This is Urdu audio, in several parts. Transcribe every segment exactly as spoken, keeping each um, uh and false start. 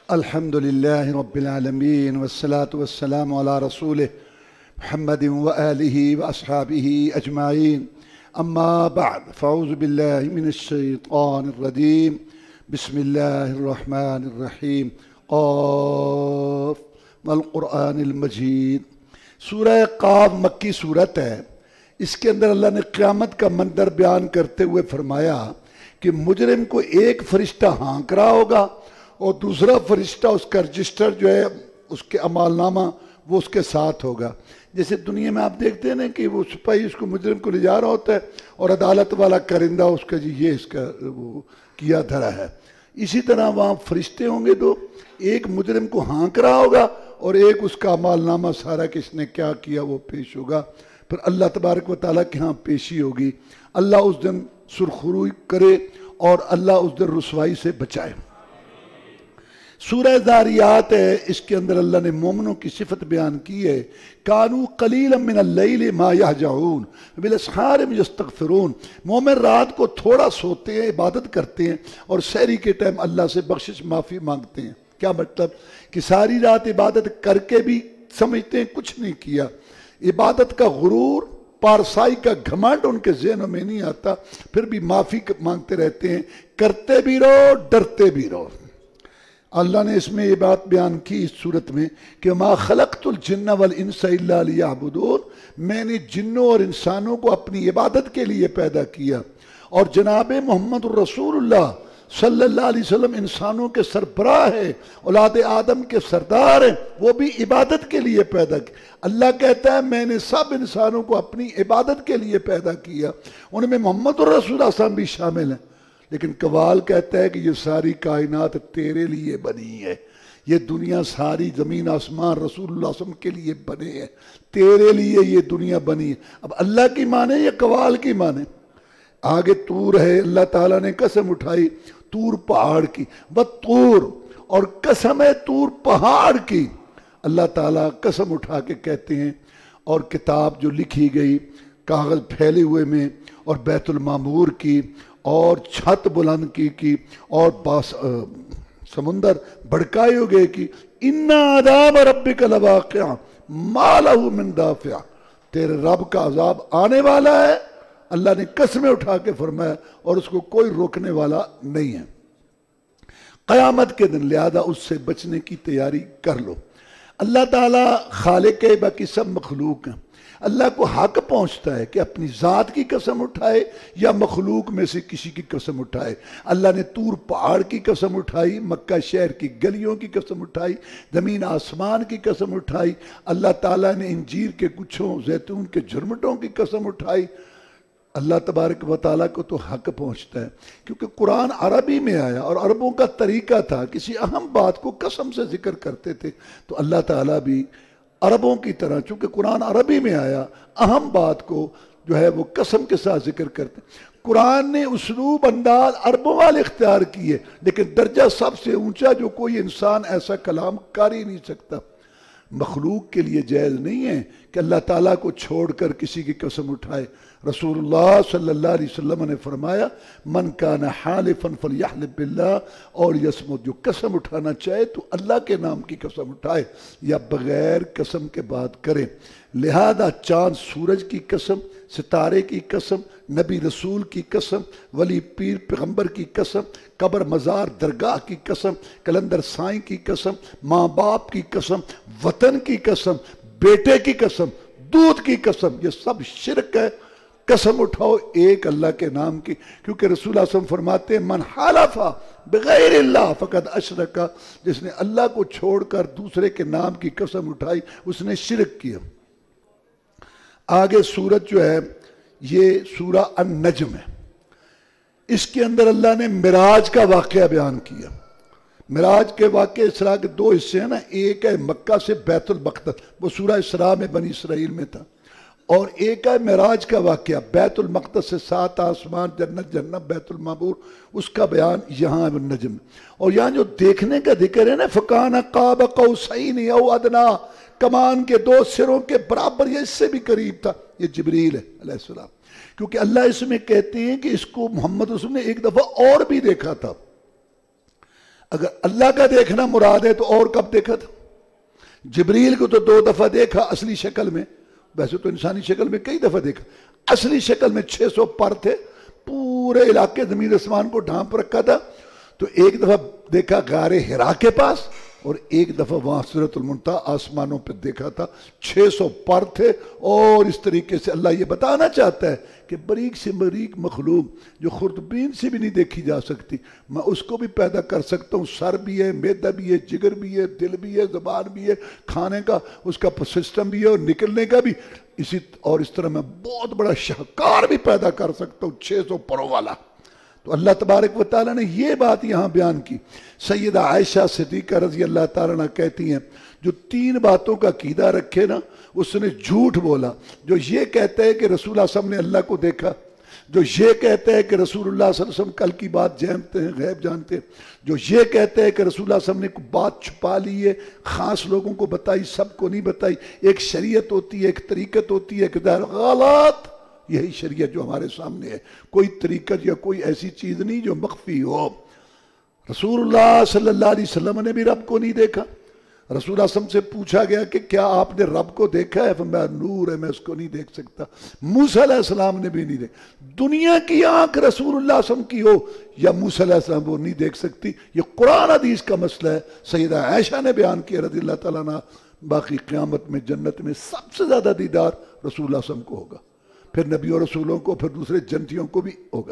الحمد لله رب العالمين والصلاة والسلام على رسوله محمد وآله وأصحابه أجمعين. أما بعد فأعوذ بالله من الشيطان الرجيم. بسم الله الرحمن الرحيم. قاف والقرآن المجید. سورہ قاف مکی صورت ہے. اس کے اندر اللہ نے قیامت کا منظر بیان کرتے ہوئے فرمایا کہ مجرم کو ایک فرشتہ ہانک رہا ہوگا اور دوسرا فرشتہ اس کا رجسٹر جو ہے اس کے اعمال نامہ وہ اس کے ساتھ ہوگا. جیسے دنیا میں آپ دیکھتے ہیں نا کہ وہ سپاہی اس کو مجرم کو لے جا رہا ہوتا ہے اور عدالت والا کرندہ اس کا جی یہ اس کا وہ کیا دھرا ہے. اسی طرح وہاں فرشتے ہوں گے تو ایک مجرم کو ہانک رہا ہوگا اور ایک اس کا اعمال نامہ سارا کس نے کیا کیا وہ پیش ہوگا. پھر اللہ تبارک و تعالیٰ کے ہاں پیشی ہوگی. اللہ اس دن سرخروئی کرے اور اللہ اس دن رسوائی سے بچائے. سورہ ذاریات ہے. اس کے اندر اللہ نے مومنوں کی صفت بیان کی ہے. کانوا قلیلا من اللیل ما یہجعون بالاسحار یستغفرون. مومن رات کو تھوڑا سوتے ہیں، عبادت کرتے ہیں اور سحری کے ٹائم اللہ سے بخشش معافی مانگتے ہیں. کیا مطلب کہ ساری رات عبادت کر کے بھی سمجھتے ہیں کچھ نہیں کیا. عبادت کا غرور، پارسائی کا گھمنڈ ان کے ذہنوں میں نہیں آتا، پھر بھی معافی مانگتے رہتے ہیں. کرتے بھی رہو، ڈرتے بھی رہو. اللہ نے اس میں یہ بات بیان کی اس صورت میں کہ ما خلقت الجن والانس الا لیعبدون. میں نے جنوں اور انسانوں کو اپنی عبادت کے لیے پیدا کیا. اور جناب محمد الرسول اللہ صلی اللہ علیہ وسلم انسانوں کے سربراہ ہے، اولاد آدم کے سردار ہیں، وہ بھی عبادت کے لیے پیدا کیا. اللہ کہتا ہے میں نے سب انسانوں کو اپنی عبادت کے لیے پیدا کیا. ان میں محمد الرسول صلی اللہ علیہ وسلم بھی شامل ہیں. لیکن قوال کہتا ہے کہ یہ ساری کائنات تیرے لیے بنی ہے. یہ دنیا ساری زمین آسمان رسول اللہ صلی اللہ علیہ وسلم کے لیے بنے ہیں. تیرے لیے یہ دنیا بنی ہے. اب اللہ کی مانے یا قوال کی مانے؟ آگے طور ہے. اللہ تعالیٰ نے قسم اٹھائی طور پہاڑ کی. وَالطُّورِ، اور قسم ہے طور پہاڑ کی. اللہ تعالیٰ قسم اٹھا کے کہتے ہیں. اور کتاب جو لکھی گئی کاغذ پھیلے ہوئے میں، اور بیت المعمور کی، اور چھت بلند کی کی اور باس سمندر بھڑکائے ہوئے کی. اِنَّ عَذَابَ رَبِّكَ لَوَاقِعٌ مَا لَهُ مِن دَافِعٍ. تیرے رب کا عذاب آنے والا ہے. اللہ نے قسمیں اٹھا کے فرمایا اور اس کو کوئی روکنے والا نہیں ہے. قیامت کے دن لہذا اس سے بچنے کی تیاری کر لو. اللہ تعالیٰ خالق ہے، باقی سب مخلوق ہیں. اللہ کو حق پہنچتا ہے کہ اپنی ذات کی قسم اٹھائے یا مخلوق میں سے کسی کی قسم اٹھائے. اللہ نے طور پہاڑ کی قسم اٹھائی، مکہ شہر کی گلیوں کی قسم اٹھائی، زمین آسمان کی قسم اٹھائی. اللہ تعالیٰ نے انجیر کے گچھوں، زیتون کے جھرمٹوں کی قسم اٹھائی. اللہ تبارک و تعالیٰ کو تو حق پہنچتا ہے کیونکہ قرآن عربی میں آیا اور عربوں کا طریقہ تھا کسی اہم بات کو قسم سے ذکر کرتے تھے. تو اللہ تعالیٰ بھی عربوں کی طرح چونکہ قرآن عربی میں آیا اہم بات کو جو ہے وہ قسم کے ساتھ ذکر کرتے. قرآن نے اسلوب انداز عربوں والے اختیار کیے، لیکن درجہ سب سے اونچا جو کوئی انسان ایسا کلام کر ہی نہیں سکتا. مخلوق کے لیے جائز نہیں ہے کہ اللہ تعالیٰ کو چھوڑ کر کسی کی قسم اٹھائے. رسول اللہ صلی اللہ علیہ وسلم نے فرمایا من کان حالفا فلیحلف باللہ، اور یصمت، جو قسم اٹھانا چاہے تو اللہ کے نام کی قسم اٹھائے یا بغیر قسم کے بات کرے. لہذا چاند سورج کی قسم، ستارے کی قسم، نبی رسول کی قسم، ولی پیر پیغمبر کی قسم، قبر مزار درگاہ کی قسم، کلندر سائیں کی قسم، ماں باپ کی قسم، وطن کی قسم، بیٹے کی قسم، دودھ کی قسم، یہ سب شرک ہے. قسم اٹھاؤ ایک اللہ کے نام کی، کیونکہ رسول اللہ صلی اللہ علیہ وسلم فرماتے ہیں من حلف بغیر اللہ فقد اشرک. جس نے اللہ کو چھوڑ کر دوسرے کے نام کی قسم اٹھائی اس نے شرک کیا. آگے سورت جو ہے یہ سورہ النجم ہے. اس کے اندر اللہ نے معراج کا واقعہ بیان کیا. معراج کے واقعے اسراء کے دو حصے ہیں نا. ایک ہے مکہ سے بیت المقدس، وہ سورہ اسراء میں بنی اسرائیل میں تھا. اور ایک ہے معراج کا واقعہ بیت المقدس سے سات آسمان، جنت جنت بیت المعمور، اس کا بیان یہاں ہے النجم. اور یہاں جو دیکھنے کا ذکر ہے نا فکان قاب قوسین او ادنا، کمان کے دو سروں کے برابر، یہ اس سے بھی قریب تھا. یہ جبریل ہے علیہ السلام. کیونکہ اللہ اس میں کہتے ہیں کہ اس کو محمد رسول نے ایک دفعہ اور بھی دیکھا تھا. اگر اللہ کا دیکھنا مراد ہے تو اور کب دیکھا تھا؟ جبریل کو تو دو دفعہ دیکھا اصلی شکل میں، ویسے تو انسانی شکل میں کئی دفعہ دیکھا، اصلی شکل میں چھ سو پر تھے، پورے علاقے زمین آسمان کو ڈھانپ رکھا تھا. تو ایک دفعہ دیکھا غار حرا کے پاس، اور ایک دفعہ وہاں سدرۃ المنتہی آسمانوں پہ دیکھا تھا. چھ سو پر تھے. اور اس طریقے سے اللہ یہ بتانا چاہتا ہے کہ باریک سے باریک مخلوق جو خوردبین سے بھی نہیں دیکھی جا سکتی، میں اس کو بھی پیدا کر سکتا ہوں. سر بھی ہے، معدہ بھی ہے، جگر بھی ہے، دل بھی ہے، زبان بھی ہے، کھانے کا اس کا سسٹم بھی ہے، اور نکلنے کا بھی اسی. اور اس طرح میں بہت بڑا شاہکار بھی پیدا کر سکتا ہوں چھ سو پروں والا. تو اللہ تبارک و تعالیٰ نے یہ بات یہاں بیان کی. سیدہ عائشہ صدیقہ رضی اللہ تعالیٰ عنہ کہتی ہیں جو تین باتوں کا عقیدہ رکھے نا اس نے جھوٹ بولا. جو یہ کہتا ہے کہ رسول اللہ صلی اللہ علیہ وسلم نے اللہ کو دیکھا، جو یہ کہتا ہے کہ رسول اللہ صلی اللہ علیہ وسلم کل کی بات جانتے ہیں، غیب جانتے ہیں، جو یہ کہتا ہے کہ رسول اللہ صلی اللہ علیہ وسلم نے بات چھپا لی ہے، خاص لوگوں کو بتائی، سب کو نہیں بتائی. ایک شریعت ہوتی ہے، ایک طریقت ہوتی ہے، ایک غلط. یہی شریعت جو ہمارے سامنے ہے، کوئی طریقت یا کوئی ایسی چیز نہیں جو مخفی ہو. رسول اللہ صلی اللہ علیہ وسلم نے بھی رب کو نہیں دیکھا. رسول اللہ صلی اللہ علیہ وسلم سے پوچھا گیا کہ کیا آپ نے رب کو دیکھا ہے؟ فرمایا نور ہے، میں اس کو نہیں دیکھ سکتا. موسیٰ علیہ السلام نے بھی نہیں دیکھا. دنیا کی آنکھ رسول اللہ صلی اللہ علیہ وسلم کی ہو یا موسیٰ علیہ السلام وہ نہیں دیکھ سکتی. یہ قرآن حدیث کا مسئلہ ہے. سیدہ عائشہ نے بیان کیا رضی اللہ تعالیٰ عنہ. باقی قیامت میں جنت میں سب سے زیادہ دیدار رسول اللہ صلی اللہ علیہ وسلم کو ہوگا، پھر نبی اور رسولوں کو، پھر دوسرے جنتیوں کو بھی ہوگا.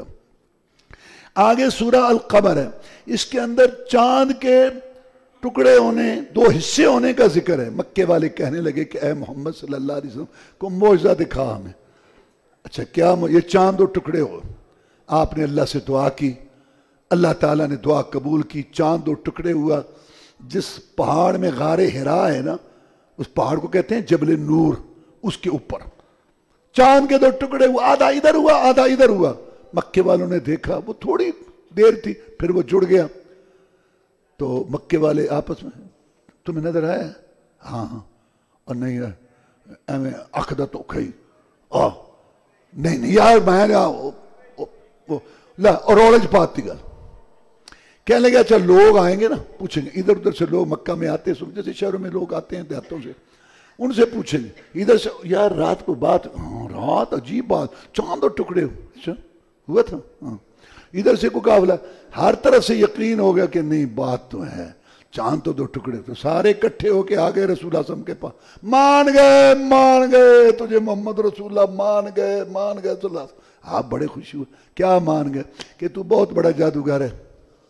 آگے سورہ القمر ہے، اس کے اندر چاند کے ٹکڑے ہونے، دو حصے ہونے کا ذکر ہے. مکے والے کہنے لگے کہ اے محمد صلی اللہ علیہ وسلم کو معجزہ دکھا ہمیں. اچھا کیا یہ چاند دو ٹکڑے ہو؟ آپ نے اللہ سے دعا کی، اللہ تعالیٰ نے دعا قبول کی، چاند دو ٹکڑے ہوا. جس پہاڑ میں غار حرا ہے نا، اس پہاڑ کو کہتے ہیں جبل نور، اس کے اوپر چاند کے دو ٹکڑے ہوا، آدھا ادھر ہوا آدھا ادھر ہوا. مکے والوں نے دیکھا، وہ تھوڑی دیر تھی پھر وہ جڑ گیا. تو مکے والے آپس میں تمہیں نظر آیا؟ ہاں ہاں. اور نہیں ایویں اخدا تو کھئی آ نہیں نہیں یار میں اور اورج پاتی گل کہنے لگے اچھا لوگ آئیں گے نا پوچھیں گے، ادھر ادھر سے لوگ مکہ میں آتے ہیں، جیسے شہروں میں لوگ آتے ہیں دیہاتوں سے، ان سے پوچھیں گے ادھر سے یار رات کو بات، رات عجیب بات، چاند اور ٹکڑے اچھا ہوا تھا. ہاں ادھر سے کو قافلہ، ہر طرف سے یقین ہو گیا کہ نہیں بات تو ہے، چاند تو دو ٹکڑے. تو سارے اکٹھے ہو کے آ گئے رسول اللہ صلی اللہ علیہ وسلم کے پاس. مان گئے مان گئے تجھے محمد رسول اللہ، مان گئے مان گئے صلی اللہ علیہ وسلم. آپ بڑے خوشی ہوئے. کیا مان گئے؟ کہ تو بہت بڑا جادوگر ہے.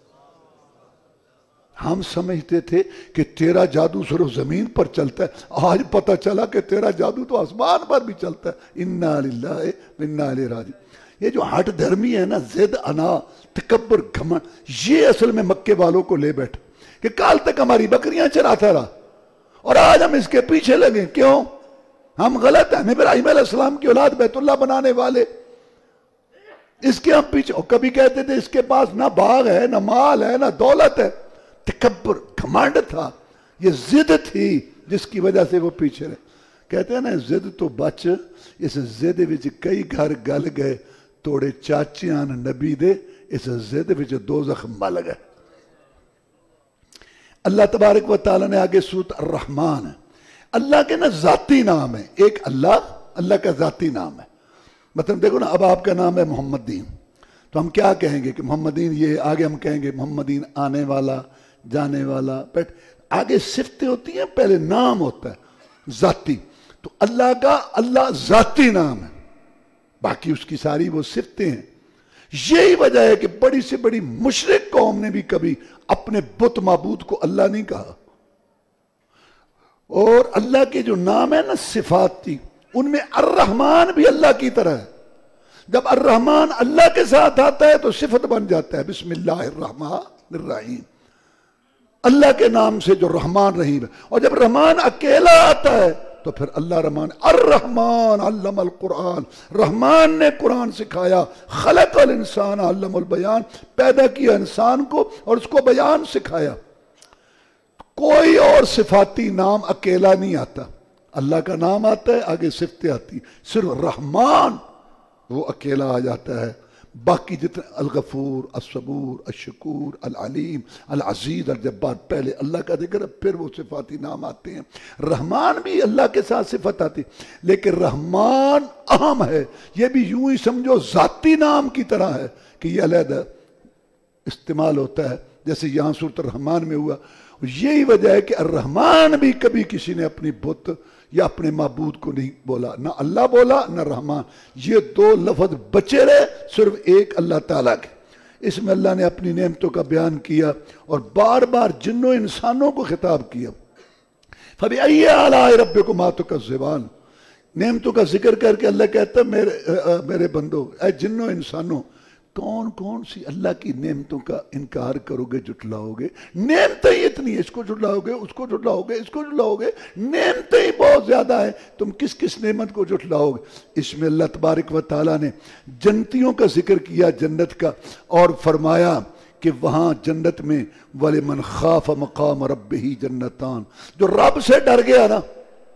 ہم سمجھتے تھے کہ تیرا جادو صرف زمین پر چلتا ہے، آج پتہ چلا کہ تیرا جادو تو آسمان پر بھی چلتا ہے. انا للہ و انا الیہ راجعون. یہ جو ہٹ دھرمی ہے نا، زد انا تکبر گھمنڈ، یہ اصل میں مکے والوں کو لے بیٹھا کہ کال تک ہماری بکریاں چراتا رہا اور آج ہم اس کے پیچھے لگے. کیوں؟ ہم غلط ہیں. ہم ابراہیم علیہ السلام کی اولاد، بیت اللہ بنانے والے، اس کے ہم پیچھے. اور کبھی کہتے تھے اس کے پاس نہ باغ ہے، نہ مال ہے، نہ دولت ہے. تکبر گھمنڈ تھا، یہ ضد تھی جس کی وجہ سے وہ پیچھے رہے. کہتے ہیں نا ضد تو بچ، اس ضد وچ کئی گھر گل گئے، توڑے چاچیاں نبی دے، اس ضد وچ دوزخ مل گئے. اللہ تبارک و تعالیٰ نے آگے سورۃ الرحمن ہے. اللہ کے نا ذاتی نام ہے. ایک اللہ، اللہ کا ذاتی نام ہے. مطلب دیکھو نا، اب آپ کا نام ہے محمد دین، تو ہم کیا کہیں گے کہ محمد دین یہ، آگے ہم کہیں گے محمد دین آنے والا، جانے والا. بیٹ آگے صفتیں ہوتی ہیں، پہلے نام ہوتا ہے ذاتی. تو اللہ کا اللہ ذاتی نام ہے، باقی اس کی ساری وہ صفتیں ہیں. یہی وجہ ہے کہ بڑی سے بڑی مشرک قوم نے بھی کبھی اپنے بت معبود کو اللہ نہیں کہا. اور اللہ کے جو نام ہے نا صفات تھی، ان میں الرحمن بھی اللہ کی طرح ہے. جب الرحمن اللہ کے ساتھ آتا ہے تو صفت بن جاتا ہے بسم اللہ الرحمن الرحیم، اللہ کے نام سے جو رحمان رحیم ہے. اور جب رحمان اکیلا آتا ہے تو پھر اللہ رحمان. الرحمن علم القرآن، رحمان نے قرآن سکھایا. خلق الانسان علم البیان، پیدا کیا انسان کو اور اس کو بیان سکھایا. کوئی اور صفاتی نام اکیلا نہیں آتا. اللہ کا نام آتا ہے، آگے صفتیں آتی. صرف رحمان وہ اکیلا آ جاتا ہے. باقی جتنے الغفور، الصبور، الشکور، العلیم، العزیز، الجبار، پہلے اللہ کا ذکر ہے پھر وہ صفاتی نام آتے ہیں۔ رحمان بھی اللہ کے ساتھ صفت آتی، لیکن رحمان اہم ہے، یہ بھی یوں ہی سمجھو ذاتی نام کی طرح ہے کہ یہ علیحدہ استعمال ہوتا ہے، جیسے یہاں سورۃ الرحمن میں ہوا۔ یہی وجہ ہے کہ الرحمن بھی کبھی کسی نے اپنی بت یا اپنے معبود کو نہیں بولا، نہ اللہ بولا نہ رحمان، یہ دو لفظ بچے رہے صرف ایک اللہ تعالیٰ کے۔ اس میں اللہ نے اپنی نعمتوں کا بیان کیا اور بار بار جنوں انسانوں کو خطاب کیا۔ فَبِأَيِّ آلَاءِ رَبِّكُمَا تُكَذِّبَانِ، نعمتوں کا ذکر کر کے اللہ کہتا ہے میرے میرے بندو، اے جنوں انسانوں، کون کون سی اللہ کی نعمتوں کا انکار کرو گے، جھٹلاؤ گے؟ نعمتیں ہی اتنی ہیں، اس کو جھٹلاؤ گے، اس کو جھٹلاؤ گے، اس کو جھٹلاؤ گے، نعمتیں ہی بہت زیادہ ہیں، تم کس کس نعمت کو جھٹلاؤ گے؟ اس میں اللہ تبارک و تعالیٰ نے جنتیوں کا ذکر کیا، جنت کا، اور فرمایا کہ وہاں جنت میں وَلِمَنْ خَافَ مَقَامَ رَبِّهِ جنتان، جو رب سے ڈر گیا نا،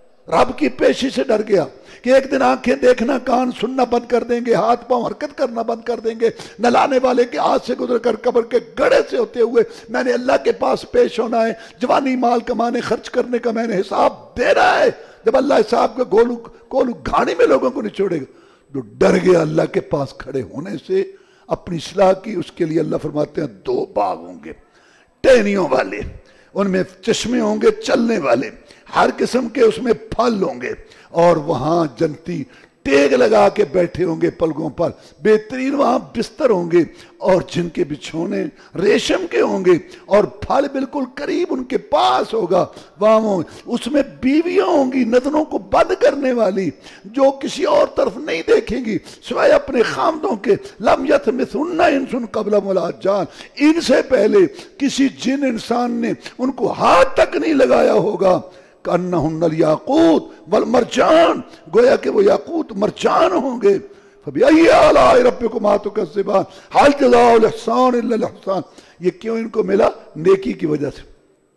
رب کی پیشی سے ڈر گیا کہ ایک دن آنکھیں دیکھنا، کان سننا بند کر دیں گے، ہاتھ پاؤں حرکت کرنا بند کر دیں گے، نلانے والے کے ہاتھ سے گزر کر قبر کے گڑھے سے ہوتے ہوئے میں نے اللہ کے پاس پیش ہونا ہے، جوانی مال کمانے خرچ کرنے کا میں نے حساب دینا ہے۔ جب اللہ حساب کے گولو گولو گھاڑی میں لوگوں کو نچوڑے گا، جو ڈر گیا اللہ کے پاس کھڑے ہونے سے، اپنی اصلاح کی، اس کے لیے اللہ فرماتے ہیں دو باغ ہوں گے ٹہنیوں والے، ان میں چشمے ہوں گے چلنے والے، ہر قسم کے اس میں پھل ہوں گے، اور وہاں جنتی ٹیگ لگا کے بیٹھے ہوں گے پلگوں پر، بہترین وہاں بستر ہوں گے، اور جن کے بچھونے ریشم کے ہوں گے، اور پھل بالکل قریب ان کے پاس ہوگا، وہاں اس میں بیویاں ہوں گی نظروں کو بند کرنے والی، جو کسی اور طرف نہیں دیکھیں گی سوائے اپنے خامدوں کے، لم یطمثہن انس قبلہم ولا جان، ان سے پہلے کسی جن انسان نے ان کو ہاتھ تک نہیں لگایا ہوگا۔ کأنہن الیاقوت والمرجان، گویا کہ وہ یاقوت مرجان ہوں گے۔ فَبِأَيِّ آلَاءِ رَبِّكُمَا تُكَذِّبَانِ هَلْ جَزَاءُ الْإِحْسَانِ إِلَّا الْإِحْسَانُ، یہ کیوں ان کو ملا؟ نیکی کی وجہ سے۔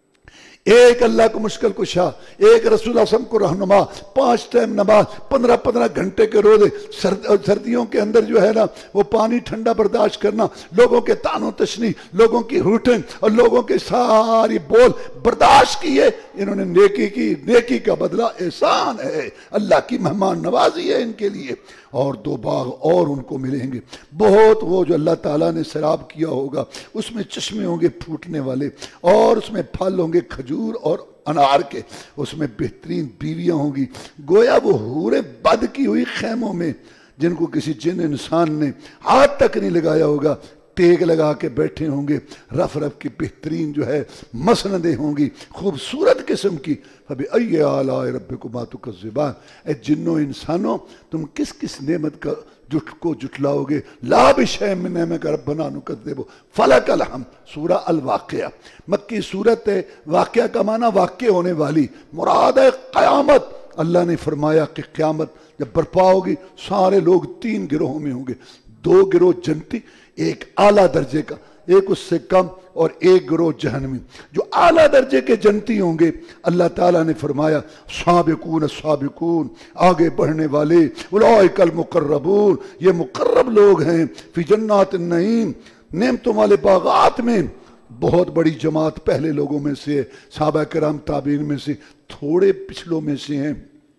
ایک اللہ کو مشکل کشا، ایک رسول اللہ صلی اللہ علیہ وسلم کو رہنما، پانچ ٹائم نماز، پندرہ پندرہ گھنٹے کے روزے، سردیوں کے اندر جو ہے نا وہ پانی ٹھنڈا برداشت کرنا، لوگوں کے تان و تشنی، لوگوں کی روٹن اور لوگوں کے ساری بول برداشت کیے، انہوں نے نیکی کی، نیکی کا بدلہ احسان ہے، اللہ کی مہمان نوازی ہے ان کے لیے۔ اور دو باغ اور ان کو ملیں گے، بہت، وہ جو اللہ تعالیٰ نے سیراب کیا ہوگا، اس میں چشمے ہوں گے پھوٹنے والے، اور اس میں پھل ہوں گے کھجور اور انار کے، اس میں بہترین بیویاں ہوں گی، گویا وہ حوریں بد کی ہوئی خیموں میں، جن کو کسی جن انسان نے ہاتھ تک نہیں لگایا ہوگا، ٹیگ لگا کے بیٹھے ہوں گے، رف رف کی بہترین جو ہے مسندیں ہوں گی، خوبصورت قسم کی۔ فَبِأَيِّ آلَاءِ رَبِّكُمَا تُكَذِّبَانِ، اے جنوں انسانوں، تم کس کس نعمت کا جٹ کو جٹلاؤ گے؟ لا بِشَيْءٍ مِّن نِعْمَتِكَ رَبَّنَا نُكَذِّبُ فَلَكَ الْحَمْدُ، سورہ الواقعہ، مکی صورت ہے، واقعہ کا معنی واقع ہونے والی، مراد ہے قیامت۔ اللہ نے فرمایا کہ قیامت جب برپا ہوگی، سارے لوگ تین گروہوں میں ہوں گے، دو گروہ جنتی، ایک اعلیٰ درجے کا، ایک اس سے کم، اور ایک گروہ جہنمی۔ جو اعلیٰ درجے کے جنتی ہوں گے، اللہ تعالیٰ نے فرمایا سابقون سابقون، آگے بڑھنے والے، اولئک المقربون، یہ مقرب لوگ ہیں، فی جنات النعیم، نعمتوں والے باغات میں۔ بہت بڑی جماعت پہلے لوگوں میں سے ہے، صحابہ کرام تابعین میں سے، تھوڑے پچھلوں میں سے ہیں۔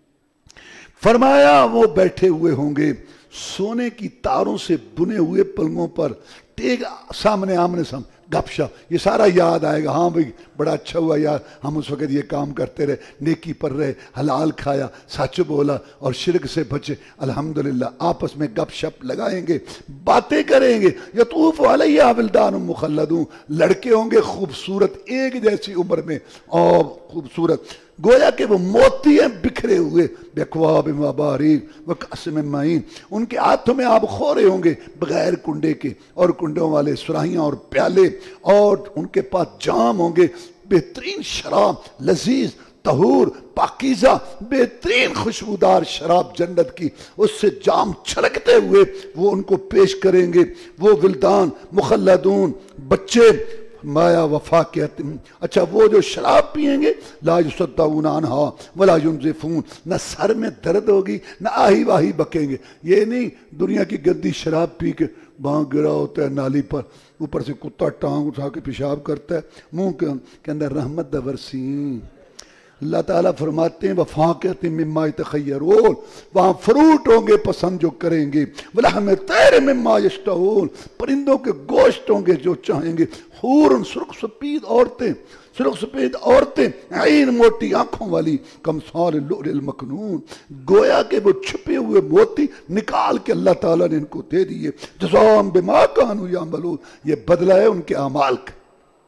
فرمایا وہ بیٹھے ہوئے ہوں گے سونے کی تاروں سے بنے ہوئے پلنگوں پر، ٹیگ سامنے آمنے سامنے، گپ شپ، یہ سارا یاد آئے گا، ہاں بھئی بڑا اچھا ہوا یار ہم اس وقت یہ کام کرتے رہے، نیکی پر رہے، حلال کھایا، سچ بولا اور شرک سے بچے، الحمدللہ۔ آپس میں گپ شپ لگائیں گے، باتیں کریں گے، یطوف علیہا ولدان مخلدون، لڑکے ہوں گے خوبصورت ایک جیسی عمر میں اور خوبصورت، گویا کہ وہ موتی ہیں بکھرے ہوئے، بِأَكْوَابٍ وَأَبَارِيقَ وَكَأْسٍ مِّن مَّعِينٍ، ان کے ہاتھوں میں آب خورے ہوں گے بغیر کنڈے کے، اور کنڈوں والے سراہیاں اور پیالے، اور ان کے پاس جام ہوں گے، بہترین شراب، لذیذ، طہور، پاکیزہ، بہترین خوشبودار شراب جنت کی، اس سے جام چھلکتے ہوئے وہ ان کو پیش کریں گے، وہ ولدان مخلدون، بچے، مایا وفاقیت، اچھا وہ جو شراب پیئیں گے، لا یصدعون عنہا ولا ینزفون، نہ سر میں درد ہوگی نہ آہی واہی بکیں گے، یہ نہیں دنیا کی گندی شراب پی کے وہاں گرا ہوتا ہے نالی پر، اوپر سے کتا ٹانگ اٹھا کے پیشاب کرتا ہے، منہ کے اندر رحمت دا ورسین۔ اللہ تعالیٰ فرماتے ہیں وَفَاكِهَةٍ مِّمَّا يَتَخَيَّرُونَ، وہاں فروٹ ہوں گے پسند جو کریں گے، وَلَحْمِ الطَّيْرِ مِّمَّا يَشْتَهُونَ، پرندوں کے گوشت ہوں گے جو چاہیں گے، حور سرخ سفید عورتیں، سرخ سفید عورتیں، عین موٹی آنکھوں والی، کمثال اللؤلؤ المکنون، گویا کہ وہ چھپے ہوئے موتی نکال کے اللہ تعالیٰ نے ان کو دے دیے، جزاء بما كانوا يعملون، یہ بدلہ ہے ان کے اعمال کا۔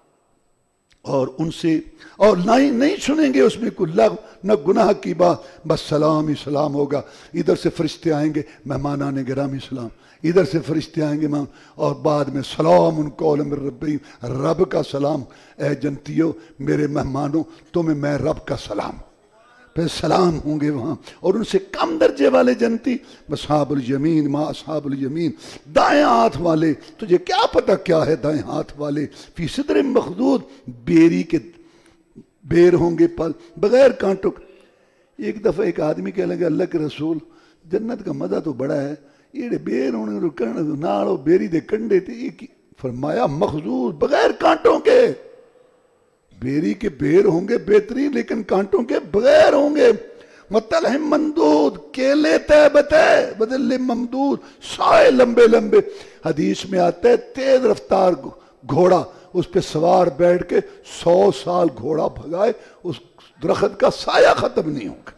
اور ان سے اور نہیں نہیں سنیں گے اس میں کوئی لغو نہ گناہ کی بات، بس سلام ہی سلام ہوگا۔ ادھر سے فرشتے آئیں گے مہمانان گرامی سلام، ادھر سے فرشتے آئیں گے اور بعد میں سلام ان قول من ربہم، رب کا سلام، اے جنتیوں میرے مہمانوں تمہیں میں رب کا سلام، پھر سلام ہوں گے وہاں۔ اور ان سے کم درجے والے جنتی اصحاب الیمین ما اصحاب الیمین، دائیں ہاتھ والے، تجھے کیا پتہ کیا ہے دائیں ہاتھ والے، فی صدر مخضود، بیری کے بیر ہوں گے پل بغیر کانٹوں۔ ایک دفعہ ایک آدمی کہنے لگا اللہ کے رسول جنت کا مزہ تو بڑا ہے، یہ بیر ہونے نالو بیری دے کنڈے تھے، فرمایا مخضود بغیر کانٹوں کے، بیری کے بیر ہوں گے بہترین لیکن کانٹوں کے بغیر ہوں گے، مطلحم مندود، کیلے تیبتے بدل ممدود، سائے لمبے لمبے۔ حدیث میں آتا ہے تیز رفتار گھوڑا، اس پہ سوار بیٹھ کے سو سال گھوڑا بھگائے اس درخت کا سایہ ختم نہیں ہوگا۔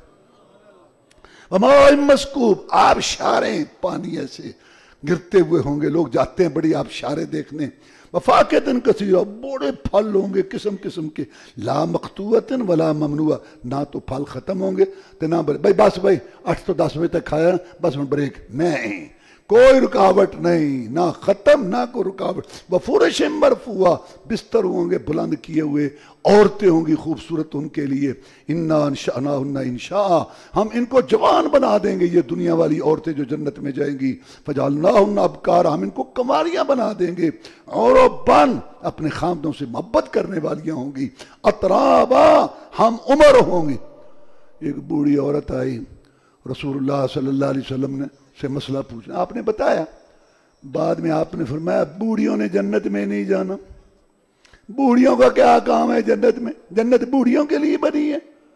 وماء مسکوب، آبشاریں پانی ایسے گرتے ہوئے ہوں گے، لوگ جاتے ہیں بڑی آبشاریں دیکھنے۔ وفاقۃ کثیرہ، بڑے پھل ہوں گے قسم قسم کے، لا مقطوعۃ ولا ممنوعہ، نہ تو پھل ختم ہوں گے تو نہ بڑے بھائی بس بھائی آٹھ تو دس بجے تک کھایا بس ہوں بریک نہیں، کوئی رکاوٹ نہیں، نہ ختم نہ کوئی رکاوٹ۔ وفرش مرفوعہ، بستر ہوں گے بلند کیے ہوئے، عورتیں ہوں گی خوبصورت ان کے لیے، انا انشأناہن انشاء، ہم ان کو جوان بنا دیں گے، یہ دنیا والی عورتیں جو جنت میں جائیں گی، فجعلناہن ابکارا، ہم ان کو کنواریاں بنا دیں گے، عرباً اپنے خامدوں سے محبت کرنے والیاں ہوں گی، اترابا ہم عمر ہوں گی۔ ایک بوڑھی عورت آئی رسول اللہ صلی اللہ علیہ وسلم نے سے مسئلہ پوچھنا، آپ نے بتایا، بعد میں آپ نے فرمایا بوڑھیوں نے جنت میں نہیں جانا، بوڑھیوں کا کیا کام ہے جنت میں، جنت بوڑھیوں کے لیے بنی ہے۔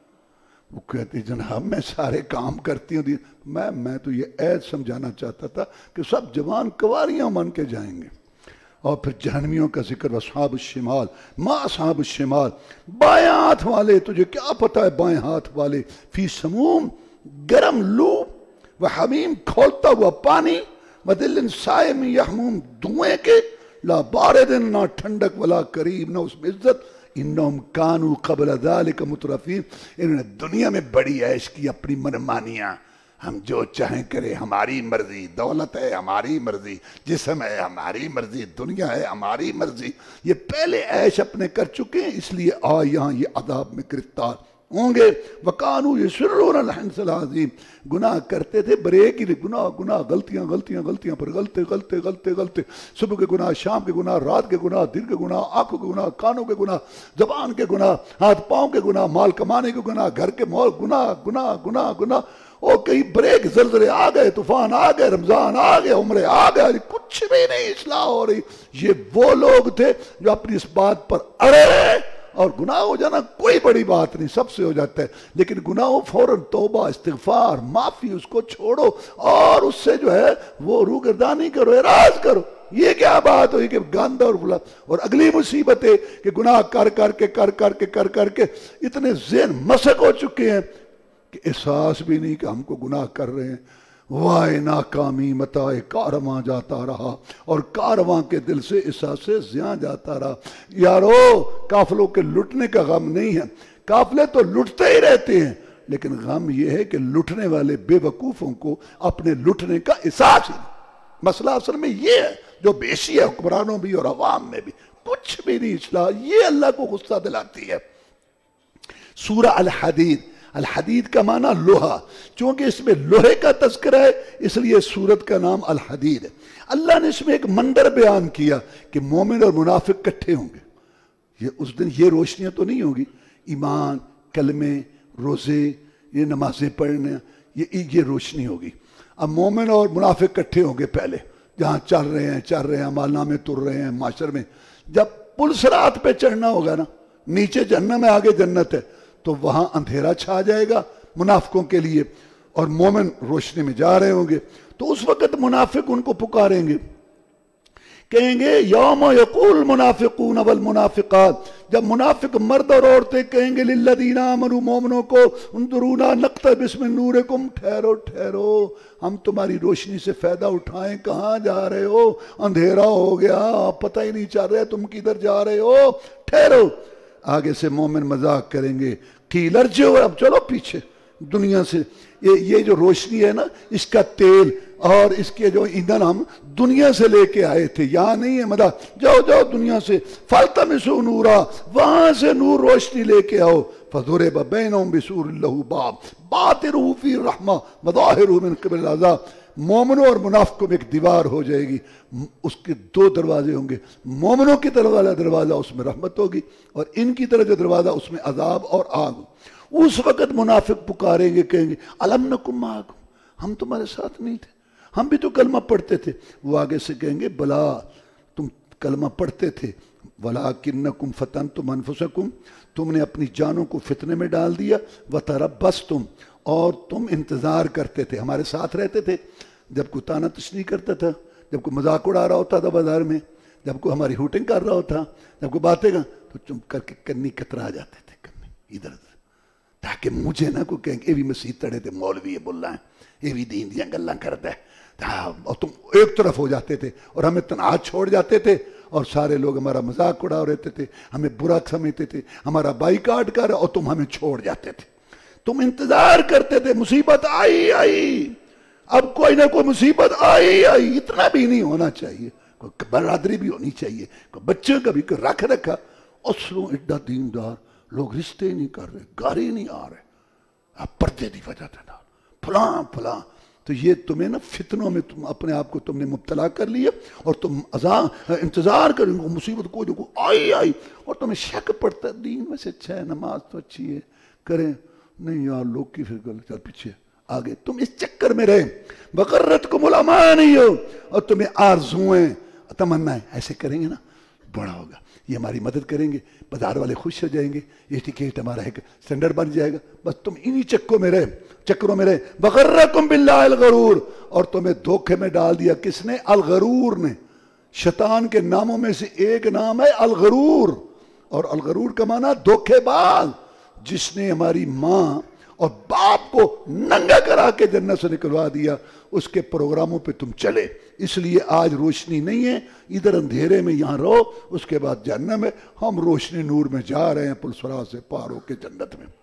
وہ کہتے جناب میں سارے کام کرتی ہوں، میں میں تو یہ عید سمجھانا چاہتا تھا کہ سب جوان کنواریاں من کے جائیں گے۔ اور پھر جہنمیوں کا ذکر، اصحاب الشمال ما اصحاب الشمال، بائیں ہاتھ والے، تجھے کیا پتہ ہے بائیں ہاتھ والے، فی سموم، گرم لو، وحمیم، کھولتا ہوا پانی، ودل سائم یحموم، دھوئیں کے، لا بارد، نہ ٹھنڈک ولا کریم، نہ اس میں عزت، انہم کانوا قبل ذالک مترفین، انہوں نے دنیا میں بڑی عیش کی، اپنی منمانیاں، ہم جو چاہیں کریں، ہماری مرضی، دولت ہے ہماری مرضی، جسم ہے ہماری مرضی، دنیا ہے ہماری مرضی، یہ پہلے عیش اپنے کر چکے ہیں، اس لیے آ یہاں یہ عذاب میں گرفتار ہوں گے۔ وَقَانُوا يُصِرُّونَ الْحِنْثَ الْعَظِيمَ، گناہ کرتے تھے بریک ہی گناہ گناہ غلطیاں غلطیاں غلطیاں پر غلطے غلطے غلطے غلطے، صبح کے گناہ، شام کے گناہ، رات کے گناہ، دل کے گناہ، آنکھوں کے گناہ، کانوں کے گناہ، زبان کے گناہ، ہاتھ پاؤں کے گناہ، مال کمانے کے گناہ، گھر کے مول گناہ گناہ گناہ گناہ، اور کئی بریک، زلزلے آ گئے، طوفان آ گئے، رمضان آ گئے، عمرے آ گئے، کچھ بھی نہیں اصلاح ہو رہی۔ یہ وہ لوگ تھے جو اپنی اس بات پر اڑے رہے، اور گناہ ہو جانا کوئی بڑی بات نہیں، سب سے ہو جاتا ہے، لیکن گناہ ہو فوراً توبہ، استغفار، معافی، اس کو چھوڑو اور اس سے جو ہے وہ روگردانی کرو، اعراض کرو۔ یہ کیا بات ہوئی کہ گند اور بلا، اور اگلی مصیبت ہے کہ گناہ کر کر کے کر کر کے کر کر کے اتنے ذہن مسک ہو چکے ہیں کہ احساس بھی نہیں کہ ہم کو گناہ کر رہے ہیں۔ وائے ناکامی متاع کارواں جاتا رہا، اور کارواں کے دل سے احساس زیاں جاتا رہا۔ یارو قافلوں کے لٹنے کا غم نہیں ہے، قافلے تو لٹتے ہی رہتے ہیں، لیکن غم یہ ہے کہ لٹنے والے بے وقوفوں کو اپنے لٹنے کا احساس ہی نہیں۔ مسئلہ اصل میں یہ ہے جو بیشی ہے حکمرانوں بھی اور عوام میں بھی، کچھ بھی نہیں اصلاح، یہ اللہ کو غصہ دلاتی ہے۔ سورہ الحدید، الحدید کا معنی لوہا، چونکہ اس میں لوہے کا تذکرہ ہے اس لیے سورت کا نام الحدید ہے۔ اللہ نے اس میں ایک منظر بیان کیا کہ مومن اور منافق کٹھے ہوں گے، یہ اس دن یہ روشنیاں تو نہیں ہوگی، ایمان، کلمے، روزے، یہ نمازیں پڑھنے، یہ یہ روشنی ہوگی۔ اب مومن اور منافق کٹھے ہوں گے پہلے، جہاں چل رہے ہیں چل رہے ہیں مالنا میں تر رہے ہیں معاشر میں. جب پل صراط پہ چڑھنا ہوگا نا، نیچے جہنم ہے آگے جنت ہے، تو وہاں اندھیرا چھا جائے گا منافقوں کے لیے اور مومن روشنی میں جا رہے ہوں گے. تو اس وقت منافق ان کو پکاریں گے، کہیں گے یوم یقول المنافقون والمنافقات، جب منافق مرد اور عورتیں کہیں گے للذین آمنوا، مومنوں کو، انظرونا نقتبس من نورکم، ٹھہرو ٹھہرو ہم تمہاری روشنی سے فائدہ اٹھائیں، کہاں جا رہے ہو، اندھیرا ہو گیا پتہ ہی نہیں چل رہا تم کدھر جا رہے ہو، ٹھہرو. آگے سے مومن مذاق کریں گے، قیل ارجعوا، اب چلو پیچھے دنیا سے. یہ یہ جو روشنی ہے نا، اس کا تیل اور اس کے جو ایندھن ہم دنیا سے لے کے آئے تھے، یہاں نہیں ہے مدد، جاؤ جاؤ دنیا سے، فالتمسوا نورا، وہاں سے نور روشنی لے کے آؤ. فضرب بینہم بسور لہ باب باطنہ فیہ الرحمہ وظاہرہ من قبل العذاب. مومنوں اور منافقوں میں ایک دیوار ہو جائے گی، اس کے دو دروازے ہوں گے، مومنوں کی طرف والا دروازہ اس میں رحمت ہوگی اور ان کی طرف جو دروازہ اس میں عذاب اور آگ. اس وقت منافق پکاریں گے، کہیں گے الم نکم معکم، ہم تمہارے ساتھ نہیں تھے، ہم بھی تو کلمہ پڑھتے تھے. وہ آگے سے کہیں گے بلا تم کلمہ پڑھتے تھے، وَلَٰكِنَّكُمْ فَتَنْتُمْ أَنفُسَكُمْ، تم نے اپنی جانوں کو فتنے میں ڈال دیا، وَتَرَبَّصْتُمْ، اور تم انتظار کرتے تھے، ہمارے ساتھ رہتے تھے جب کوئی تانا تشنی کرتا تھا، جب کوئی مذاق اڑا رہا ہوتا تھا بازار میں، جب کوئی ہماری ہوٹنگ کر رہا ہوتا، جب کوئی باتیں گا تو چم کر کے کنی کترا جاتے تھے، کنی ادھر ادھر، تاکہ مجھے نہ کوئی کہیں کہ یہ بھی مسیح تڑے تھے، مولوی یہ بول رہا ہے، یہ بھی دین دیاں گلاں کرتا ہے، اور تم ایک طرف ہو جاتے تھے اور ہمیں تنہا چھوڑ جاتے تھے اور سارے لوگ ہمارا مذاق اڑا رہتے تھے، ہمیں برا سمجھتے تھے، ہمارا بائیکاٹ کر اور تم ہمیں چھوڑ جاتے تھے. تم انتظار کرتے تھے، مصیبت آئی آئی، اب کوئی نہ کوئی مصیبت آئی آئی. اتنا بھی نہیں ہونا چاہیے، کوئی برادری بھی ہونی چاہیے، کوئی بچوں کا بھی کوئی رکھ رکھا. اصلوں ایڈا دیندار لوگ رشتے نہیں کر رہے، گھر ہی نہیں آ رہے، اب پردے دی وجہ سے فلاں فلاں. تو یہ تمہیں نا فتنوں میں تم اپنے آپ کو تم نے مبتلا کر لیا اور تم انتظار کریں گے مصیبت کو جو آئی آئی، اور تمہیں شک پڑتا ہے دین میں سے اچھا ہے، نماز تو اچھی ہے کریں، نہیں یار لوگ کی پھر غلط، چل پیچھے آگے. تم اس چکر میں رہے، وغرتکم الامانی، اور تمہیں آرزویں تمنائیں ایسے کریں گے نا بڑا ہوگا، یہ ہماری مدد کریں گے، بازار والے خوش ہو جائیں گے، یہ ٹکٹ ہمارا ایک سٹینڈرڈ بن جائے گا. بس تم انہی چکروں میں رہے چکروں میں رہے وغرکم باللہ الغرور، اور تمہیں دھوکے میں ڈال دیا کس نے؟ الغرور نے. شیطان کے ناموں میں سے ایک نام ہے الغرور، اور الغرور کا معنی دھوکے باز، جس نے ہماری ماں اور باپ کو ننگا کرا کے جنت سے نکلوا دیا، اس کے پروگراموں پہ تم چلے. اس لیے آج روشنی نہیں ہے، ادھر اندھیرے میں یہاں رہو، اس کے بعد جہنم ہے. ہم روشنی نور میں جا رہے ہیں، پل صراط سے پار ہو کے جنت میں.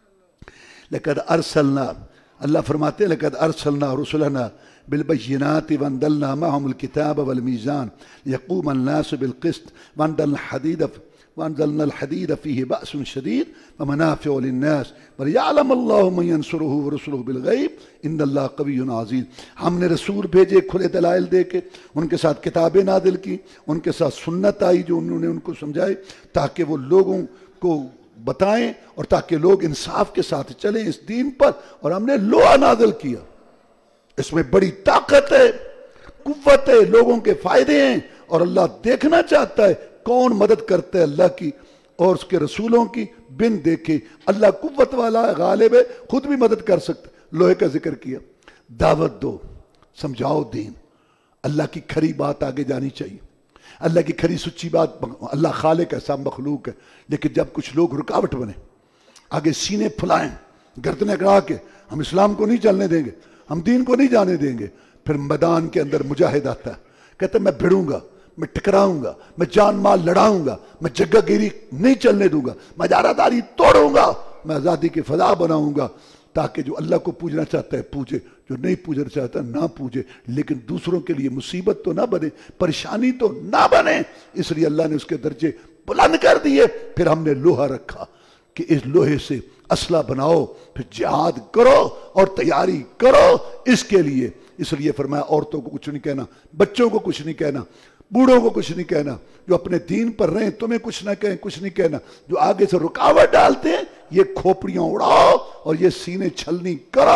لقد ارسلنا، اللہ فرماتے ہیں لقد ارسلنا رسلنا بالبینات وانزلنا معهم الكتاب والمیزان لیقوم الناس بالقسط وانزلنا الحدید وانزلنا الحدید فيه بأس شدید ومنافع للناس وليعلم الله من ينصره ورسله بالغیب ان اللہ قوی عزیز. ہم نے رسول بھیجے کھلے دلائل دے کے، ان کے ساتھ کتابیں نازل کی، ان کے ساتھ سنت آئی جو انہوں نے ان کو سمجھائی، تاکہ وہ لوگوں کو بتائیں اور تاکہ لوگ انصاف کے ساتھ چلیں اس دین پر. اور ہم نے لوہا نازل کیا، اس میں بڑی طاقت ہے، قوت ہے، لوگوں کے فائدے ہیں، اور اللہ دیکھنا چاہتا ہے کون مدد کرتا ہے اللہ کی اور اس کے رسولوں کی بن دیکھے. اللہ قوت والا ہے، غالب ہے، خود بھی مدد کر سکتا. لوہے کا ذکر کیا، دعوت دو، سمجھاؤ دین. اللہ کی کھری بات آگے جانی چاہیے، اللہ کی کھری سچی بات. اللہ خالق ہے، سب مخلوق ہے، لیکن جب کچھ لوگ رکاوٹ بنے، آگے سینے پھلائیں، گردنیں اکڑا کے ہم اسلام کو نہیں چلنے دیں گے، ہم دین کو نہیں جانے دیں گے، پھر میدان کے اندر مجاہد آتا ہے، کہتا ہے میں بھیڑوں گا، میں ٹکراؤں گا، میں جان مال لڑاؤں گا، میں جگہ گیری نہیں چلنے دوں گا، میں جارہ داری توڑوں گا، میں آزادی کی فضا بناؤں گا، تاکہ جو اللہ کو پوجنا چاہتا ہے پوجے، جو نہیں پوجنا چاہتا نہ پوجے، لیکن دوسروں کے لیے مصیبت تو نہ بنے، پریشانی تو نہ بنے. اس لیے اللہ نے اس کے درجے بلند کر دیے. پھر ہم نے لوہا رکھا کہ اس لوہے سے اسلحہ بناؤ، پھر جہاد کرو اور تیاری کرو اس کے لیے. اس لیے فرمایا عورتوں کو کچھ نہیں کہنا، بچوں کو کچھ نہیں کہنا، بوڑھوں کو کچھ نہیں کہنا، جو اپنے دین پر رہیں تمہیں کچھ نہ کہیں، کچھ نہیں کہنا. جو آگے سے رکاوٹ ڈالتے ہیں یہ کھوپڑیاں اڑاؤ اور یہ سینے چھلنی کرو،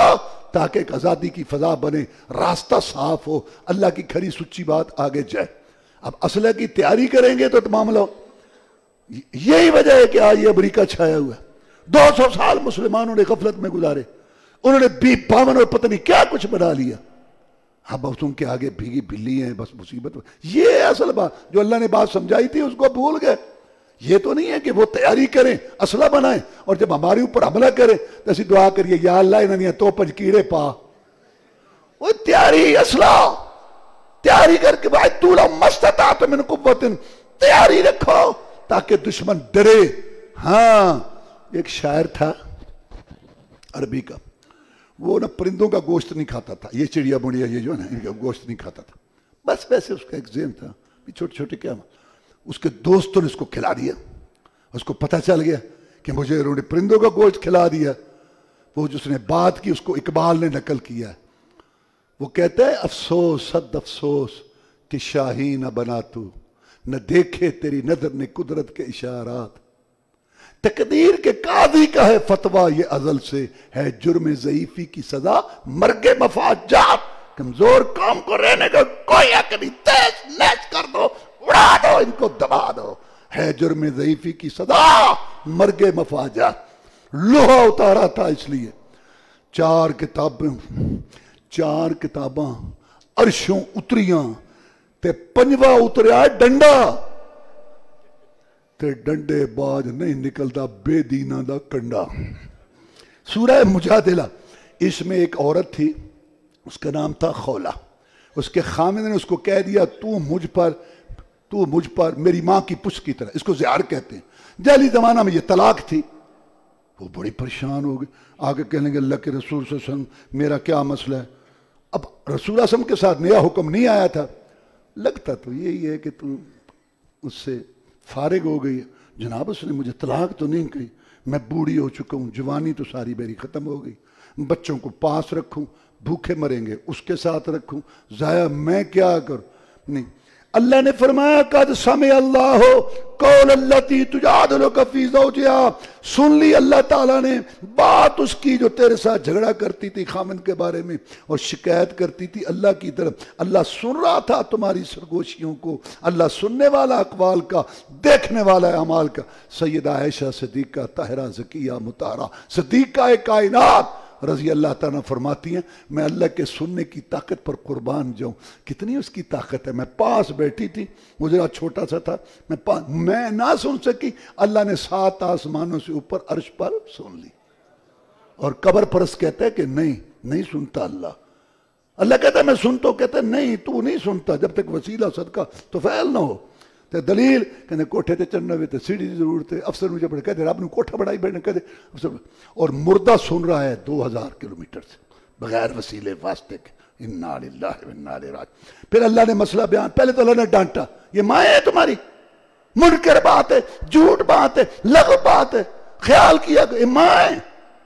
تاکہ ایک آزادی کی فضا بنے، راستہ صاف ہو، اللہ کی کھری سچی بات آگے جائے۔ اب اسلحے کی تیاری کریں گے تو معاملہ، یہی وجہ ہے کہ آج یہ امریکہ چھایا ہوا ہے۔ دو سو سال مسلمانوں نے غفلت میں گزارے، انہوں نے بی باون اور پتہ نہیں کیا کچھ بنا لیا۔ اب تم کے آگے بھیگی بلی ہیں، بس مصیبت۔ یہ اصل بات جو اللہ نے بات سمجھائی تھی اس کو بھول گئے۔ یہ تو نہیں ہے کہ وہ تیاری کریں، اسلحہ بنائیں، اور جب ہمارے اوپر حملہ کریں تو اسی دعا کریے یا اللہ انہوں نے تو پنج کیڑے پا۔ وہ تیاری، اسلحہ تیاری کر کے بھائی تو لو مستطاعت من قوت، تیاری رکھو تاکہ دشمن ڈرے۔ ہاں ایک شاعر تھا عربی کا، وہ نا پرندوں کا گوشت نہیں کھاتا تھا، یہ چڑیا بڑیا یہ جو ہے نا ان کا گوشت نہیں کھاتا تھا، بس ویسے اس کا ایک ذہن تھا چھوٹے چھوٹے کیا۔ اس کے دوستوں نے اس کو کھلا دیا، اس کو پتہ چل گیا کہ مجھے انہوں نے پرندوں کا گوشت کھلا دیا۔ وہ جس نے بات کی اس کو اقبال نے نقل کیا ہے، وہ کہتا ہے افسوس صد افسوس کہ شاہی نہ بنا تو، نہ دیکھے تیری نظر نے قدرت کے اشارات، تقدیر کے قاضی کا ہے فتویٰ یہ ازل سے، ہے جرم ضعیفی کی سزا مرگ مفاجات، کمزور قوم کو رہنے کا کوئی حق نہیں، تیز نیز کر دو، اڑا دو، ان کو دبا دو، ہے جرم ضعیفی کی سزا مرگ مفاجات۔ لوہا اتارا تھا اس لیے، چار کتابیں چار کتاباں عرشوں اتریاں تے پنجواں اتریا ڈنڈا، تے ڈنڈے باج نہیں نکلتا بے دینہ دا کنڈا۔ سورہ مجادلہ، اس میں ایک عورت تھی، اس کا نام تھا خولہ، اس کے خامد نے اس کو کہہ دیا تو مجھ پر تو مجھ پر میری ماں کی پشت کی طرح، اس کو زہار کہتے ہیں، جاہلی زمانہ میں یہ طلاق تھی۔ وہ بڑی پریشان ہو گئی، آگے کہنے گے اللہ کے رسول صلی اللہ علیہ وسلم میرا کیا مسئلہ ہے۔ اب رسول اللہ صلی اللہ علیہ وسلم کے ساتھ نیا حکم نہیں آیا تھا، لگتا تو یہی ہے کہ تم اس سے فارغ ہو گئی ہے۔ جناب اس نے مجھے طلاق تو نہیں کہی، میں بوڑھی ہو چکا ہوں، جوانی تو ساری میری ختم ہو گئی، بچوں کو پاس رکھوں، بھوکے مریں گے اس کے ساتھ رکھوں، ضائع میں کیا کروں؟ نہیں، اللہ نے فرمایا قد سمع اللہ قول التی تجادلک فی زوجہا، سن لی اللہ تعالیٰ نے بات اس کی جو تیرے ساتھ جھگڑا کرتی تھی خامن کے بارے میں اور شکایت کرتی تھی اللہ کی طرف۔ اللہ سن رہا تھا تمہاری سرگوشیوں کو، اللہ سننے والا اقوال کا، دیکھنے والا اعمال کا۔ سیدہ عائشہ صدیقہ طاہرہ زکیہ مطہرہ صدیقہ کائنات رضی اللہ تعالیٰ فرماتی ہیں میں اللہ کے سننے کی طاقت پر قربان جاؤں۔ کتنی اس کی طاقت ہے، میں پاس بیٹھی تھی، مجھے چھوٹا سا تھا، میں پاس میں نہ سن سکی، اللہ نے سات آسمانوں سے اوپر عرش پر سن لی۔ اور قبر پرست کہتا ہے کہ نہیں نہیں سنتا اللہ، اللہ کہتا ہے میں سنتا ہوں، کہتا ہے نہیں تو نہیں سنتا جب تک وسیلہ صدقہ تو فعل نہ ہو۔ تے دلیل کہنے کوٹھے تے چڑھنا ہوئے تے سیڑھی دی ضرورت ہے، افسر مجھے بڑھے کہتے رب نے کوٹھا بڑھائی بیٹھنے کہتے افسر، اور مردہ سن رہا ہے دو ہزار کلومیٹر سے بغیر وسیلے واسطے کے۔ انا للہ و انا الیہ راجعون۔ پھر اللہ نے مسئلہ بیان، پہلے تو اللہ نے ڈانٹا یہ ماں ہے تمہاری، منکر بات ہے، جھوٹ بات ہے، لغو بات ہے، خیال کیا کہ ماں ہے،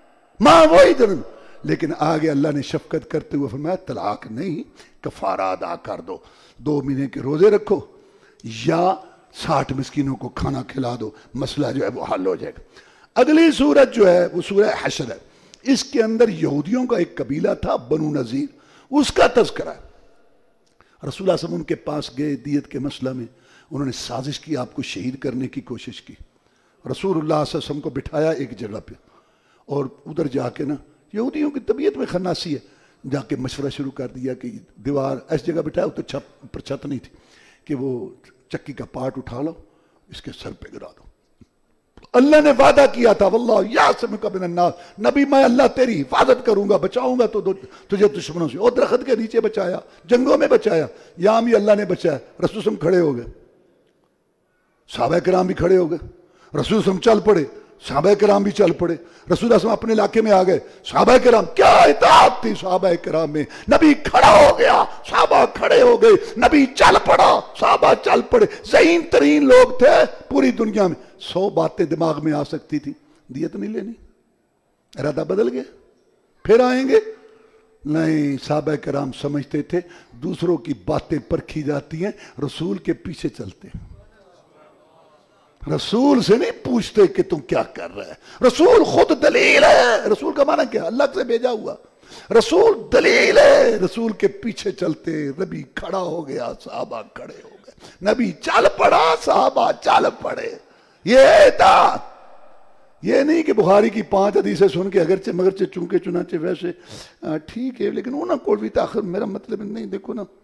ماں وہی در، لیکن آگے اللہ نے شفقت کرتے ہوئے فرمایا طلاق نہیں، کفارہ ادا کر دو، دو مہینے کے روزے رکھو یا ساٹھ مسکینوں کو کھانا کھلا دو، مسئلہ جو ہے وہ حل ہو جائے گا۔ اگلی سورت جو ہے وہ سورہ حشر ہے، اس کے اندر یہودیوں کا ایک قبیلہ تھا بنو نذیر، اس کا تذکرہ ہے۔ رسول اللہ صلی اللہ علیہ وسلم ان کے پاس گئے دیت کے مسئلہ میں، انہوں نے سازش کی آپ کو شہید کرنے کی کوشش کی۔ رسول اللہ صلی اللہ علیہ وسلم کو بٹھایا ایک جگہ پہ اور ادھر جا کے نا یہودیوں کی طبیعت میں خناسی ہے، جا کے مشورہ شروع کر دیا کہ دیوار ایس جگہ بٹھایا تو چھت پر چھت نہیں تھی کہ وہ چکی کا پارٹ اٹھا لو اس کے سر پہ گرا دو۔ اللہ نے وعدہ کیا تھا واللہ یعصمک من الناس، نبی میں اللہ تیری حفاظت کروں گا، بچاؤں گا تو تجھے دشمنوں سے، اور درخت کے نیچے بچایا، جنگوں میں بچایا، یہاں بھی اللہ نے بچایا۔ رسول وسلم کھڑے ہو گئے، صحابہ کرام بھی کھڑے ہو گئے، رسول وسلم چل پڑے، صحابہ کرام بھی چل پڑے، رسول اللہ صلی اللہ علیہ وسلم اپنے علاقے میں آ گئے، صحابہ کرام کیا اطاعت تھی صحابہ کرام میں، نبی کھڑا ہو گیا، صحابہ کھڑے ہو گئے، نبی چل پڑا، صحابہ چل پڑے۔ ذہین ترین لوگ تھے پوری دنیا میں، سو باتیں دماغ میں آ سکتی تھی، دیت نہیں لینی، ارادہ بدل گیا، پھر آئیں گے نہیں۔ صحابہ کرام سمجھتے تھے دوسروں کی باتیں پرکھی جاتی ہیں، رسول کے پیچھے چلتے ہیں، رسول سے نہیں پوچھتے کہ تم کیا کر رہے ہیں، رسول خود دلیل ہے۔ رسول کا معنی کیا؟ اللہ سے بھیجا ہوا، رسول دلیل ہے، رسول کے پیچھے چلتے، نبی کھڑا ہو گیا صحابہ کھڑے ہو گئے، نبی چل پڑا صحابہ چل پڑے. یہ اطاعت، یہ نہیں کہ بخاری کی پانچ حدیثیں سن کے اگرچہ مگرچہ چونکہ چنانچہ ویسے ٹھیک ہے لیکن وہ نہ کوئی بھی تاخر، میرا مطلب نہیں، دیکھو نا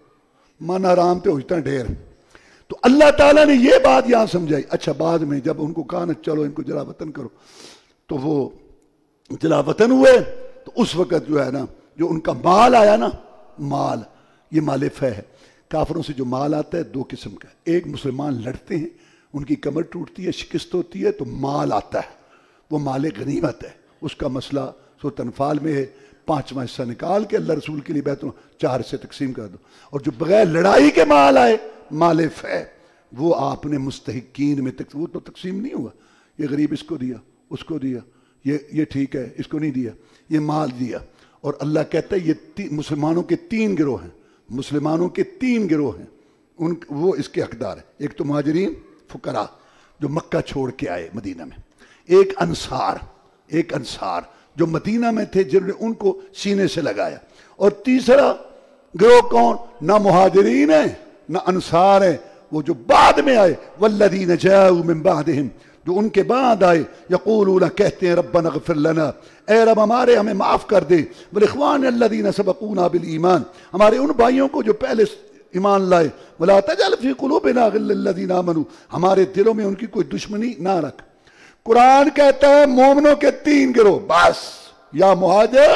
من آرام تے ہوتا ڈھیر. تو اللہ تعالیٰ نے یہ بات یہاں سمجھائی. اچھا بعد میں جب ان کو کہا نا چلو ان کو جلا وطن کرو، تو وہ جلا وطن ہوئے. تو اس وقت جو ہے نا جو ان کا مال آیا نا، مال یہ مال فہ ہے. کافروں سے جو مال آتا ہے دو قسم کا، ایک مسلمان لڑتے ہیں، ان کی کمر ٹوٹتی ہے، شکست ہوتی ہے، تو مال آتا ہے، وہ مال غنیمت ہے. اس کا مسئلہ سورۃ انفال میں ہے، پانچواں حصہ نکال کے اللہ رسول کے لیے بیت چار سے تقسیم کر دو. اور جو بغیر لڑائی کے مال آئے مال فہ، وہ آپ نے مستحقین میں تقسیم، وہ تو تقسیم نہیں ہوا، یہ غریب اس کو دیا، اس کو دیا، یہ یہ ٹھیک ہے اس کو نہیں دیا، یہ مال دیا. اور اللہ کہتا ہے یہ مسلمانوں کے تین گروہ ہیں، مسلمانوں کے تین گروہ ہیں، ان وہ اس کے حقدار ہیں. ایک تو مہاجرین فقراء جو مکہ چھوڑ کے آئے مدینہ میں، ایک انصار، ایک انصار جو مدینہ میں تھے جنہوں نے ان کو سینے سے لگایا، اور تیسرا گروہ کون؟ نہ مہاجرین ہیں نہ انصار ہیں، وہ جو بعد میں آئے، والذین جاؤوا من بعدہم، جو ان کے بعد آئے، یقولون کہتے ہیں ربنا اغفر لنا، اے رب ہمارے ہمیں معاف کر دے، والاخوان الذین سبقونا بالایمان، ہمارے ان بھائیوں کو جو پہلے ایمان لائے، ولا تجعل فی قلوبنا غلا للذین آمنوا، ہمارے دلوں میں ان کی کوئی دشمنی نہ رکھ. قرآن کہتا ہے مومنوں کے تین گروہ بس، یا مہاجر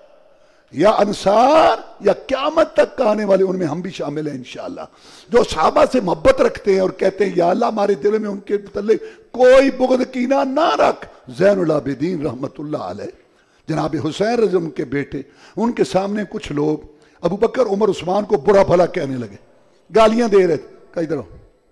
یا انصار یا قیامت تک آنے والے، ان میں ہم بھی شامل ہیں انشاءاللہ، جو صحابہ سے محبت رکھتے ہیں اور کہتے ہیں یا اللہ ہمارے دلوں میں ان کے متعلق کوئی بغض کینہ نہ رکھ. زین العابدین رحمت اللہ علیہ، جناب حسین رضی اللہ عنہ کے بیٹے، ان کے سامنے کچھ لوگ ابو بکر عمر عثمان کو برا بھلا کہنے لگے، گالیاں دے رہے تھے. کہ ادھر ہو.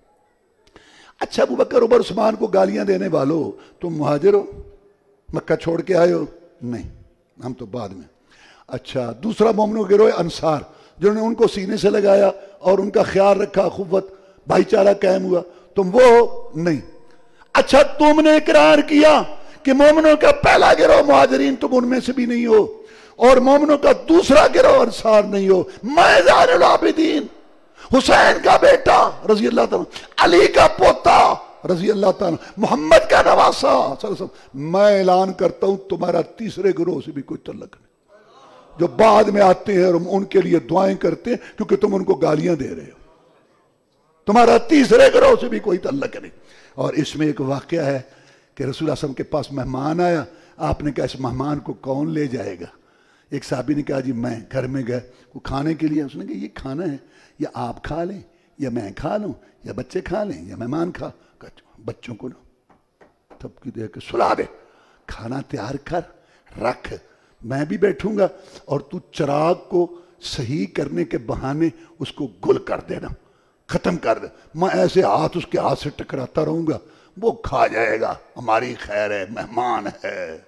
اچھا ابو بکر عمر عثمان کو گالیاں دینے والوں تم مہاجر ہو، مکہ چھوڑ کے آئے ہو؟ نہیں، ہم تو بعد میں. اچھا دوسرا مومنوں کے گروہ انصار، جنہوں نے ان کو سینے سے لگایا اور ان کا خیال رکھا، اخوت بھائی چارہ قائم ہوا، تم وہ نہیں. اچھا تم نے اقرار کیا کہ مومنوں کا پہلا گروہ مہاجرین، تم ان میں سے بھی نہیں ہو، اور مومنوں کا دوسرا گروہ انصار نہیں ہو. میں زین العابدین، حسین کا بیٹا رضی اللہ تعالیٰ، علی کا پوتا رضی اللہ تعالیٰ، محمد کا نواسہ صلی اللہ علیہ وسلم، میں اعلان کرتا ہوں تمہارا تیسرے گروہ سے بھی کوئی تعلق نہیں، جو بعد میں آتے ہیں اور ہم ان کے لیے دعائیں کرتے ہیں کیونکہ تم ان کو گالیاں دے رہے ہو، تمہارا تیسرے گروہ سے بھی کوئی تعلق نہیں. اور اس میں ایک واقعہ ہے کہ رسول اللہ صلی اللہ علیہ وسلم کے پاس مہمان آیا، آپ نے کہا اس مہمان کو کون لے جائے گا؟ ایک صحابی نے کہا جی میں. گھر میں گئے وہ کھانے کے لیے، اس نے کہا یہ کھانا ہے یا آپ کھا لیں یا میں کھا لوں یا بچے کھا لیں یا مہمان کھا. بچوں کو نا تھپکی دے کے سلا دے، کھانا تیار کر رکھ، میں بھی بیٹھوں گا، اور تو چراغ کو صحیح کرنے کے بہانے اس کو گل کر دینا، ختم کر دے. میں ایسے ہاتھ اس کے ہاتھ سے ٹکراتا رہوں گا، وہ کھا جائے گا، ہماری خیر ہے، مہمان ہے.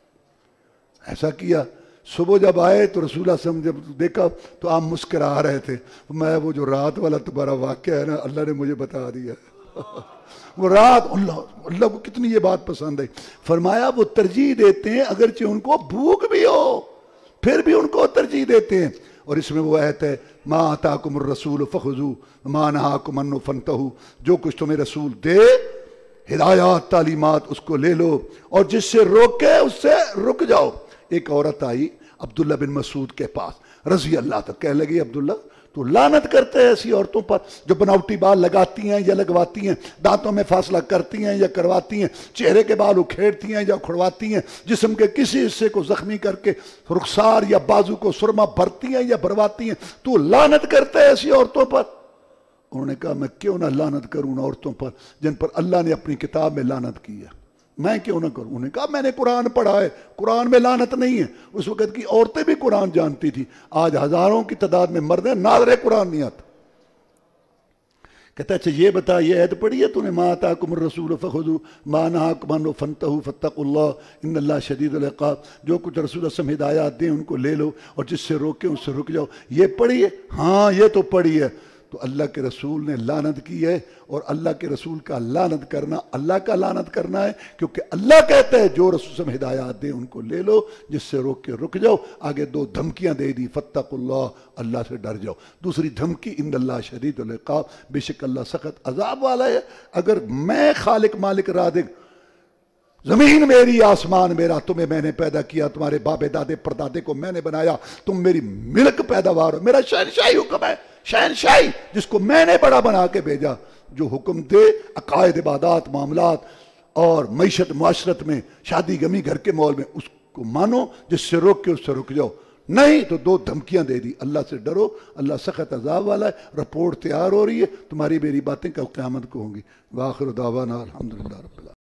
ایسا کیا. صبح جب آئے تو رسول اللہ صلی اللہ علیہ وسلم جب دیکھا تو آپ مسکرا رہے تھے. میں وہ جو رات والا تمہارا واقعہ ہے نا، اللہ نے مجھے بتا دیا. وہ رات اللہ اللہ کو کتنی یہ بات پسند ہے. فرمایا وہ ترجیح دیتے ہیں اگرچہ ان کو بھوک بھی ہو، پھر بھی ان کو ترجیح دیتے ہیں. اور اس میں وہ آیت ہے ما آتاکم الرسول فخذوہ وما نہاکم عنہ فانتہوا، جو کچھ تمہیں رسول دے، ہدایات تعلیمات، اس کو لے لو، اور جس سے روکے اس سے رک جاؤ. ایک عورت آئی عبداللہ بن مسعود کے پاس رضی اللہ تک، کہنے لگی عبداللہ تو لعنت کرتے ہیں ایسی عورتوں پر جو بناوٹی بال لگاتی ہیں یا لگواتی ہیں، دانتوں میں فاصلہ کرتی ہیں یا کرواتی ہیں، چہرے کے بال اکھیڑتی ہیں یا اکھڑواتی ہیں، جسم کے کسی حصے کو زخمی کر کے رخسار یا بازو کو سرما بھرتی ہیں یا بھرواتی ہیں، تو لعنت کرتے ہیں ایسی عورتوں پر. انہوں نے کہا میں کیوں نہ لعنت کروں ان عورتوں پر جن پر اللہ نے اپنی کتاب میں لعنت کی ہے، میں کیوں نہ کروں. انہوں نے کہا میں نے قرآن پڑھا ہے، قرآن میں لعنت نہیں ہے. اس وقت کی عورتیں بھی قرآن جانتی تھی، آج ہزاروں کی تعداد میں مرد ہیں، ناظر قرآن نہیں آتا. کہتا اچھا یہ بتا یہ عہد پڑھی ہے تو نے ما آتاکم الرسول فخذوہ ما نہاکم عنہ فانتہوا فاتقوا اللہ ان اللہ شدید العقاب، جو کچھ رسول اللہ صلی اللہ علیہ وسلم ہدایات دیں ان کو لے لو اور جس سے روکیں اس سے رک جاؤ. یہ پڑھی ہے؟ ہاں یہ تو پڑھی ہے. تو اللہ کے رسول نے لعنت کی ہے، اور اللہ کے رسول کا لعنت کرنا اللہ کا لعنت کرنا ہے، کیونکہ اللہ کہتا ہے جو رسول سے ہدایات دے ان کو لے لو، جس سے روک کے رک جاؤ۔ آگے دو دھمکیاں دے دی، فاتقوا اللہ، اللہ سے ڈر جاؤ۔ دوسری دھمکی ان اللہ شدید العقاب، بے شک اللہ سخت عذاب والا ہے۔ اگر میں خالق مالک رازق، زمین میری آسمان میرا، تمہیں میں نے پیدا کیا، تمہارے بابے دادے پردادے کو میں نے بنایا، تم میری ملک پیداوار ہو، میرا شہنشاہی حکم ہے، شہنشاہی جس کو میں نے بڑا بنا کے بھیجا، جو حکم دے عقائد عبادات معاملات اور معیشت معاشرت میں شادی غمی گھر کے ماحول میں، اس کو مانو، جس سے روک کے اس سے رک جاؤ، نہیں تو دو دھمکیاں دے دی، اللہ سے ڈرو، اللہ سخت عذاب والا ہے، رپورٹ تیار ہو رہی ہے، تمہاری میری باتیں کل قیامت کو ہوں گی۔ وآخر دعوانا الحمدللہ رب العالمین۔